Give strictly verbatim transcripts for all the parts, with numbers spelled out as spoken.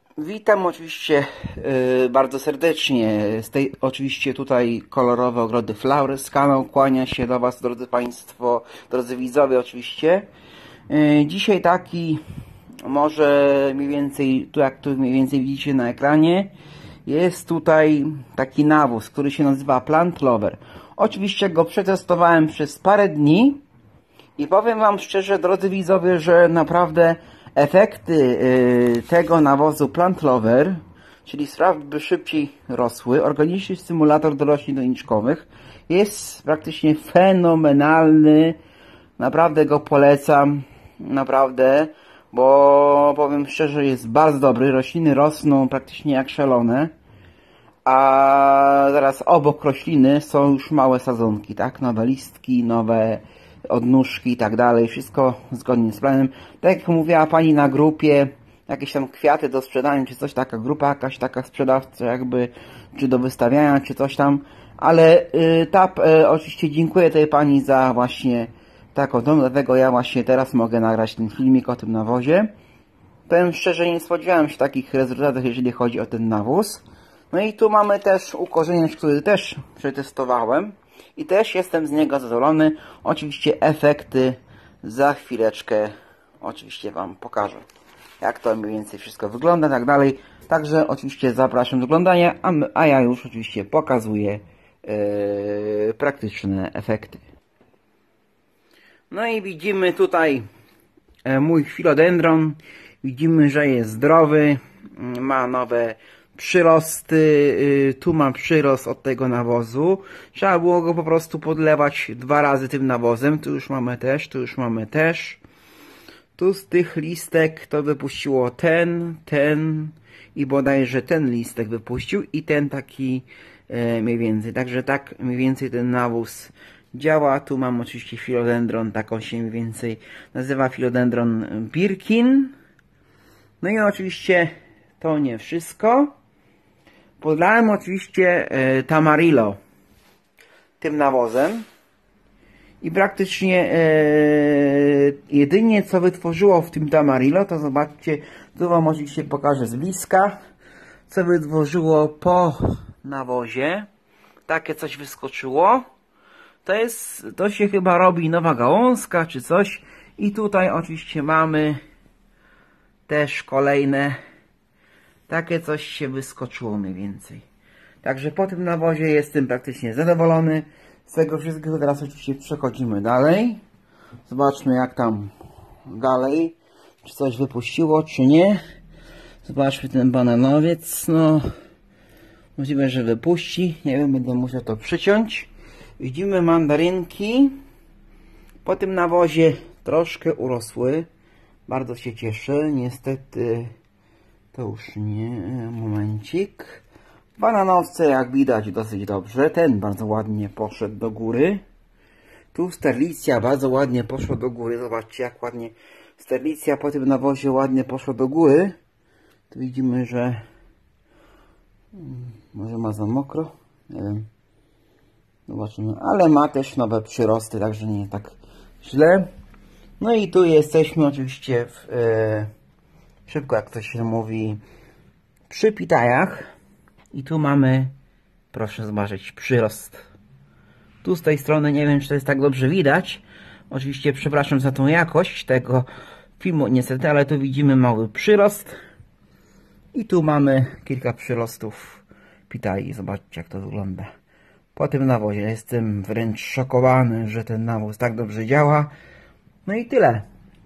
Witam oczywiście yy, bardzo serdecznie z tej oczywiście tutaj kolorowe ogrody Flowers. Kanał kłania się do Was, drodzy Państwo, drodzy widzowie oczywiście. Yy, dzisiaj taki może mniej więcej, tu jak tu mniej więcej widzicie na ekranie, jest tutaj taki nawóz, który się nazywa Plant Lover. Oczywiście go przetestowałem przez parę dni i powiem Wam szczerze, drodzy widzowie, że naprawdę efekty y, tego nawozu Plant Lover, czyli spraw, by szybciej rosły, organiczny stymulator do roślin doniczkowych, jest praktycznie fenomenalny. Naprawdę go polecam, naprawdę, bo powiem szczerze, jest bardzo dobry. Rośliny rosną praktycznie jak szalone, a zaraz obok rośliny są już małe sadzonki, tak? Nowe listki, nowe odnóżki i tak dalej, wszystko zgodnie z planem. Tak jak mówiła pani na grupie, jakieś tam kwiaty do sprzedania, czy coś, taka grupa jakaś taka sprzedawca jakby, czy do wystawiania, czy coś tam, ale y, ta, y, oczywiście dziękuję tej pani za właśnie taką tą, dlatego ja właśnie teraz mogę nagrać ten filmik o tym nawozie. Powiem szczerze, nie spodziewałem się takich rezultatów, jeżeli chodzi o ten nawóz. No i tu mamy też ukorzeniacz, który też przetestowałem i też jestem z niego zadowolony. Oczywiście efekty za chwileczkę oczywiście Wam pokażę, jak to mniej więcej wszystko wygląda i tak dalej. Także oczywiście zapraszam do oglądania, a, my, a ja już oczywiście pokazuję yy, praktyczne efekty. No i widzimy tutaj e, mój philodendron. Widzimy, że jest zdrowy, ma nowe przyrosty, tu mam przyrost od tego nawozu. Trzeba było go po prostu podlewać dwa razy tym nawozem. Tu już mamy też, tu już mamy też. Tu z tych listek to wypuściło ten, ten i bodajże ten listek wypuścił i ten taki e, mniej więcej. Także tak mniej więcej ten nawóz działa. Tu mam oczywiście philodendron, tak on się mniej więcej nazywa, philodendron Birkin. No i oczywiście to nie wszystko. Podlałem oczywiście e, Tamarillo tym nawozem i praktycznie e, jedynie co wytworzyło w tym Tamarillo, to zobaczcie, tu Wam oczywiście pokażę z bliska, co wytworzyło po nawozie. Takie coś wyskoczyło. To jest, to się chyba robi nowa gałązka czy coś i tutaj oczywiście mamy też kolejne. Takie coś się wyskoczyło mniej więcej. Także po tym nawozie jestem praktycznie zadowolony. Z tego wszystkiego teraz oczywiście przechodzimy dalej. Zobaczmy jak tam dalej. Czy coś wypuściło, czy nie. Zobaczmy ten bananowiec. No, możliwe, że wypuści. Nie wiem, będę musiał to przyciąć. Widzimy mandarynki. Po tym nawozie troszkę urosły. Bardzo się cieszę. Niestety to już nie, momencik. Bananowce jak widać dosyć dobrze. Ten bardzo ładnie poszedł do góry. Tu sterlicja bardzo ładnie poszła do góry. Zobaczcie jak ładnie sterlicja po tym nawozie ładnie poszła do góry. Tu widzimy, że może ma za mokro. Nie wiem. Zobaczymy. Ale ma też nowe przyrosty, także nie tak źle. No i tu jesteśmy oczywiście w e, szybko, jak to się mówi, przy pitajach. I tu mamy, proszę zobaczyć, przyrost. Tu z tej strony nie wiem, czy to jest tak dobrze widać. Oczywiście przepraszam za tą jakość tego filmu niestety, ale tu widzimy mały przyrost. I tu mamy kilka przyrostów pitai. Zobaczcie jak to wygląda. Po tym nawozie jestem wręcz szokowany, że ten nawóz tak dobrze działa. No i tyle.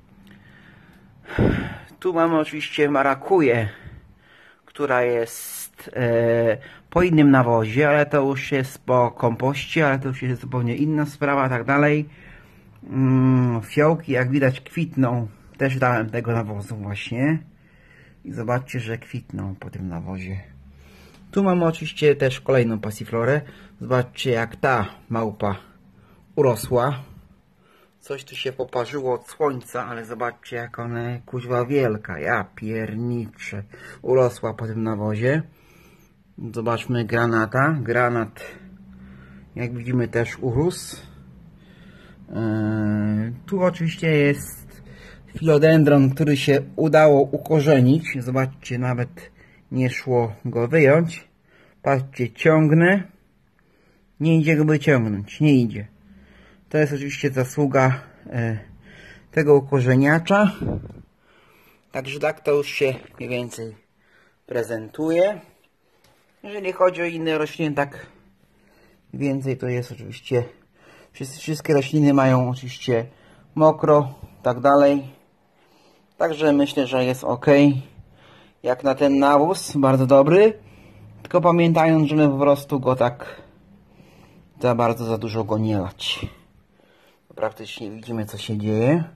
Tu mamy oczywiście marakuję, która jest e, po innym nawozie, ale to już jest po kompoście, ale to już jest zupełnie inna sprawa, tak dalej. Mm, fiołki jak widać kwitną, też dałem tego nawozu właśnie. I zobaczcie, że kwitną po tym nawozie. Tu mamy oczywiście też kolejną passiflorę. Zobaczcie jak ta małpa urosła. Coś tu się poparzyło od słońca, ale zobaczcie jak ona kuźwa wielka. Ja pierniczę. Urosła po tym nawozie. Zobaczmy granata. Granat jak widzimy też urósł. Yy, tu oczywiście jest philodendron, który się udało ukorzenić. Zobaczcie nawet nie szło go wyjąć. Patrzcie, ciągnę. Nie idzie go wyciągnąć, nie idzie. To jest oczywiście zasługa e, tego ukorzeniacza. Także tak to już się mniej więcej prezentuje. Jeżeli chodzi o inne rośliny, tak więcej to jest oczywiście, wszystkie rośliny mają oczywiście mokro, tak dalej. Także myślę, że jest ok. Jak na ten nawóz, bardzo dobry. Tylko pamiętając, że my po prostu go tak za bardzo, za dużo go nie lać. Praktycznie widzimy, co się dzieje.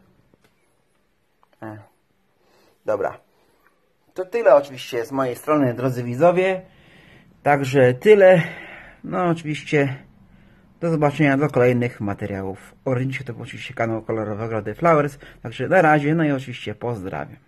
E. Dobra. To tyle oczywiście z mojej strony, drodzy widzowie. Także tyle. No oczywiście do zobaczenia do kolejnych materiałów. Oryginalnie to oczywiście kanał Kolorowe Ogrody Flowers. Także na razie, no i oczywiście pozdrawiam.